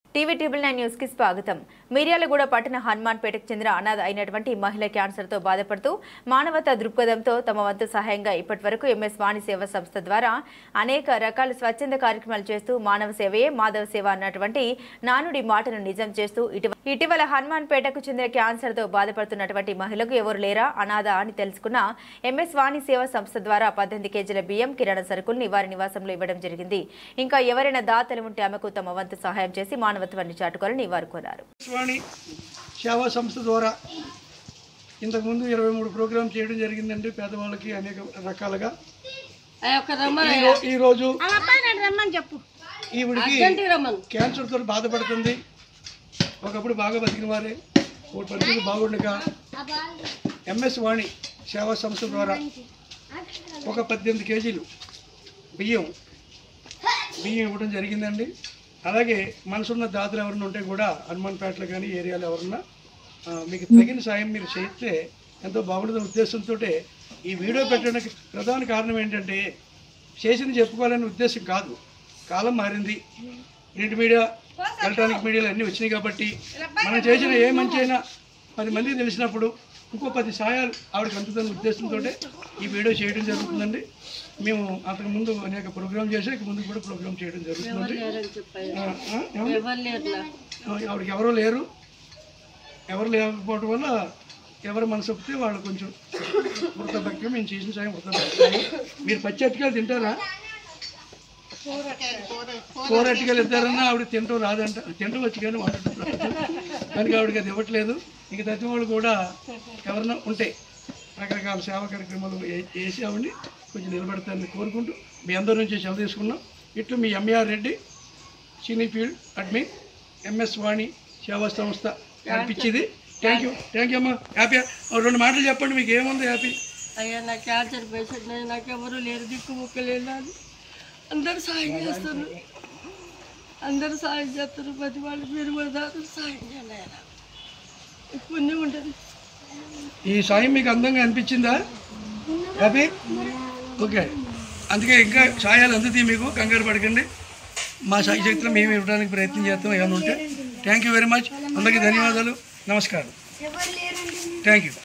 TV 9 news కి స్వాగతం. మిర్యాలగూడ పట్టణ హనుమాన్పేటకు చెందిన అనాథ అయినటువంటి మహిళ క్యాన్సర్తో బాధపడుతూ మానవతా దృక్పథంతో తమ వంతు సహాయంగా ఇప్పటివరకు ఎంఎస్ వాణి సేవా సంస్థ ద్వారా అనేక రకాల స్వచ్ఛంద కార్యక్రమాలు చేస్తూ మానవ సేవయే మాధవ సేవ అన్నటువంటి నానుడి మాటను నిజం చేస్తూ ఇటీవల హనుమాన్పేటకు చెందిన క్యాన్సర్తో బాధపడుతున్నటువంటి మహిళకు ఎవరు లేరా అనాథ అని తెలుసుకున్న ఎంఎస్ వాణి సేవా సంస్థ ద్వారా 18 కేజీల బియ్యం కిరాణా సరుకుల్ని వారి నివాసంలో ఇవ్వడం జరిగింది. ఇంకా ఎవరైనా దాతలు ఉంటే ఆమెకు తమ వంతు సహాయం చేసి మానవత్వాన్ని చాటుకోవాలని వారు కోరారు. వాణి సేవా సంస్థ ద్వారా ఇంతకుముందు 23 ప్రోగ్రామ్ చేయడం జరిగిందండి. పేదవాళ్ళకి అనేక రకాలుగా. ఈరోజు ఈవిడికి క్యాన్సర్తో బాధపడుతుంది. ఒకప్పుడు బాగా బతికిన వారే ఒక పరిస్థితి బాగుండక ఎంఎస్ వాణి సేవా సంస్థ ద్వారా ఒక 18 కేజీలు బియ్యం ఇవ్వడం జరిగిందండి. అలాగే మనసున్న దాతలు ఎవరైనా ఉంటే కూడా హనుమాన్పేటలో కానీ ఏరియాలో ఎవరన్నా మీకు తగిన సాయం మీరు చేస్తే ఎంతో బాగుంటుందనే ఉద్దేశంతో ఈ వీడియో పెట్టడానికి ప్రధాన కారణం ఏంటంటే చేసింది చెప్పుకోవాలనే ఉద్దేశం కాదు. కాలం మారింది, ప్రింట్ మీడియా ఎలక్ట్రానిక్ మీడియాలు అన్నీ వచ్చినాయి కాబట్టి మనం చేసిన ఏ మంచి అయినా 10 మందికి తెలిసినప్పుడు ఇంకో 10 సాయాలు ఆవిడకి అందుతున్న ఉద్దేశంతో ఈ వీడియో చేయడం జరుగుతుందండి. మేము అంతకుముందు అనేక ప్రోగ్రామ్ చేసాం, ఇక ముందు కూడా ప్రోగ్రామ్ చేయడం జరుగుతుంది. ఆవిడకి ఎవరు లేకపోవడం వల్ల ఎవరు మనసు ఒప్పితే వాళ్ళు కొంచెం వృత్తభక్తి మేము చేసిన సాయం వృత్తభక్తి. మీరు పచ్చి అరటికాయలు తింటారా? కూర అరటికాయలు ఇద్దారన్నా ఆవిడ తింటూ రాదంట, తింటూ వచ్చి కానీ వండటం రాదు కనుక ఆవిడకి అది ఇవ్వట్లేదు. ఇంక తగ్గిన వాళ్ళు కూడా ఎవరన్నా ఉంటే రకరకాల సేవా కార్యక్రమాలు చేసి ఆవిడని కొంచెం నిలబెడతారని కోరుకుంటూ మీ అందరి నుంచి సెలవు తీసుకున్నాం. ఇట్లు మీ MR Reddy, cine field admin, MS Vani సేవా సంస్థ అనిపించింది. థ్యాంక్ యూ అమ్మా. హ్యాపీ 2 మాటలు చెప్పండి, మీకు ఏముంది హ్యాపీ? అయ్యా నా క్యాన్సర్ పేషెంట్, నాకెవరు లేరు, దిక్కు ముక్కలేదు. అందరూ సాయం చేస్తారు, ప్రతి వాళ్ళు మీరు కూడా దాదాపు సాయం చేయాలి, పుణ్యం ఉంటుంది. ఈ సాయం మీకు అందంగా అనిపించిందా? హ్యాపీ? ఓకే. అందుకే ఇంకా సాయాలు అందుతాయి, మీకు కంగారు పడకండి. మా సాయి శక్తిలో మేము ఇవ్వడానికి ప్రయత్నం చేస్తాం ఏమైనా ఉంటే. Thank you very much. అందరికీ ధన్యవాదాలు, నమస్కారం. Thank you.